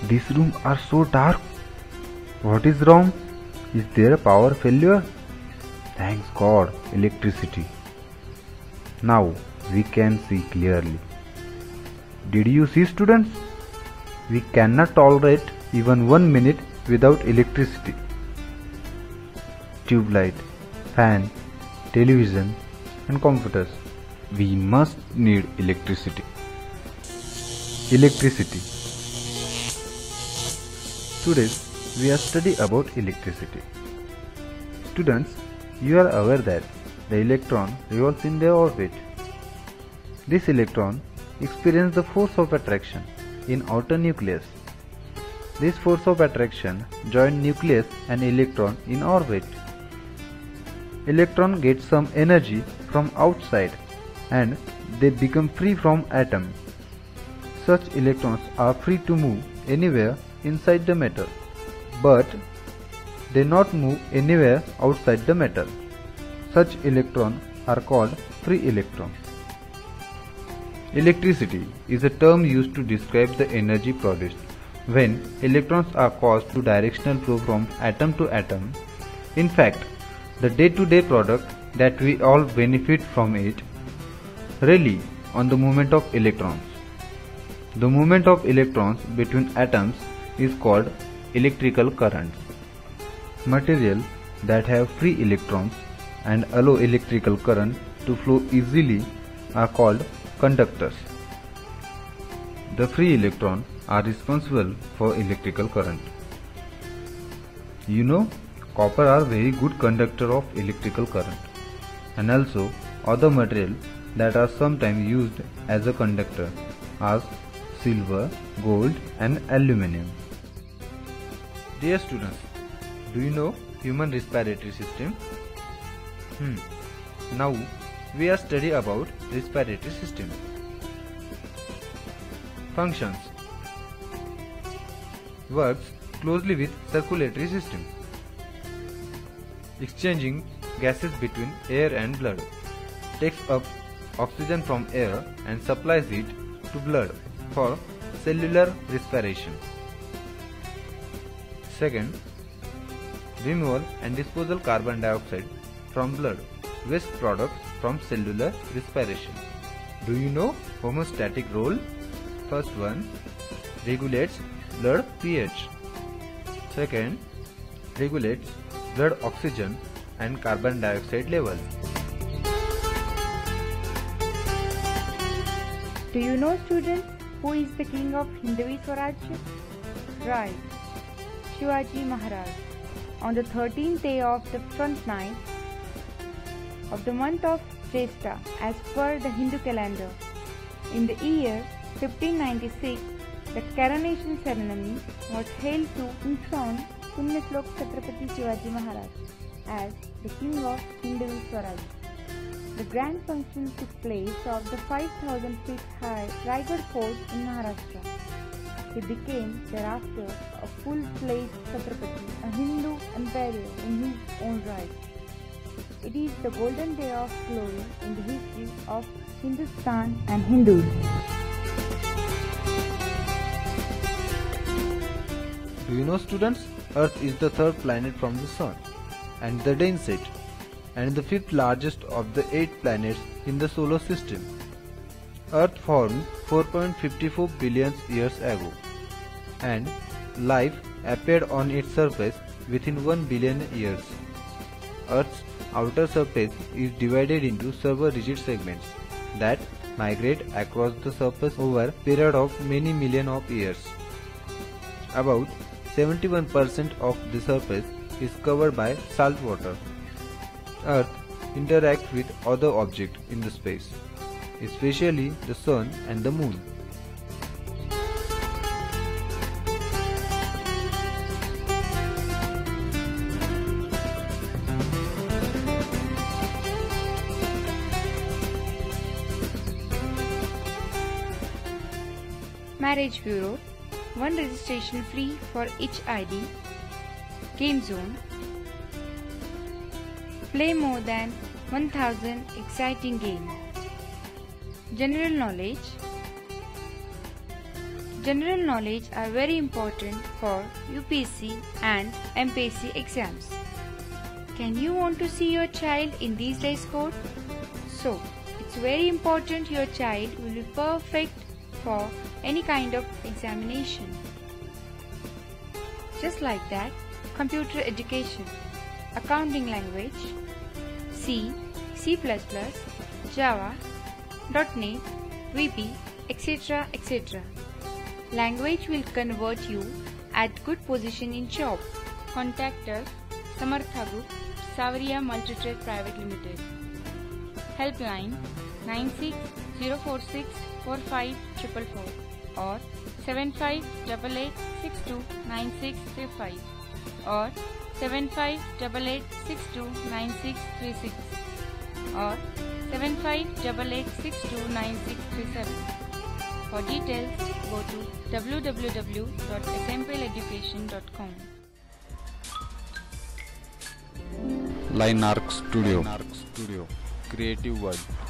These rooms are so dark. What is wrong? Is there a power failure? Thanks God, electricity. Now we can see clearly. Did you see, students? We cannot tolerate even 1 minute without electricity. Tube light, fan, television and computers. We must need electricity. Electricity. Today we are studying about electricity. Students, you are aware that the electron revolves in their orbit. This electron experiences the force of attraction in outer nucleus. This force of attraction joins nucleus and electron in orbit. Electron gets some energy from outside and they become free from atom. Such electrons are free to move anywhere inside the metal, but they not move anywhere outside the metal. Such electrons are called free electrons. Electricity is a term used to describe the energy produced when electrons are caused to directional flow from atom to atom. In fact, the day-to-day product that we all benefit from it rely on the movement of electrons. The movement of electrons between atoms is called electrical currents. Materials that have free electrons and allow electrical current to flow easily are called conductors. The free electrons are responsible for electrical current. You know, copper are very good conductor of electrical current, and also other materials that are sometimes used as a conductor as silver, gold and aluminum. Dear students, do you know human respiratory system? Now we are studying about respiratory system. Functions. Works closely with circulatory system, exchanging gases between air and blood, takes up oxygen from air and supplies it to blood for cellular respiration. Second, removal and disposal carbon dioxide from blood, waste products from cellular respiration. Do you know homeostatic role? First one, regulates blood pH. Second, regulates blood oxygen and carbon dioxide level. Do you know, students, who is the king of Hindavi Swarajya? Right, Shivaji Maharaj. On the 13th day of the front night of the month of Jyeshtha as per the Hindu calendar, in the year 1596, the coronation ceremony was held to enthrone Punyashlok Chhatrapati Shivaji Maharaj as the king of Hindavi Swaraj. The grand function took place of the 5,000 feet high Raigad Fort in Maharashtra. He became thereafter a full-fledged Chhatrapati, a Hindu emperor in his own right. It is the golden day of glory in the history of Hindustan and Hindus. Do you know, students, Earth is the third planet from the Sun and the densest and the fifth largest of the 8 planets in the solar system. Earth formed 4.54 billion years ago and life appeared on its surface within 1 billion years. Earth's outer surface is divided into several rigid segments that migrate across the surface over a period of many million of years. About 71% of the surface is covered by salt water. Earth interacts with other objects in the space, especially the Sun and the Moon. Marriage Bureau, one registration free for each ID. Game Zone, play more than 1000 exciting games. General knowledge, General knowledge are very important for UPSC and MPSC exams. Can you want to see your child in these days code? So, it's very important your child will be perfect for any kind of examination. Just like that, computer education, accounting language, C, C++, Java, .NET, VB, etc. etc. Language will convert you at good position in job. Contact us, Samartha Group, Savaria Multitrade Private Limited. Helpline 9604645444 or 7588629635 or 7588629636 or 7588629637. For details, go to www.smpleducation.com. Linearc Studio. Creative World.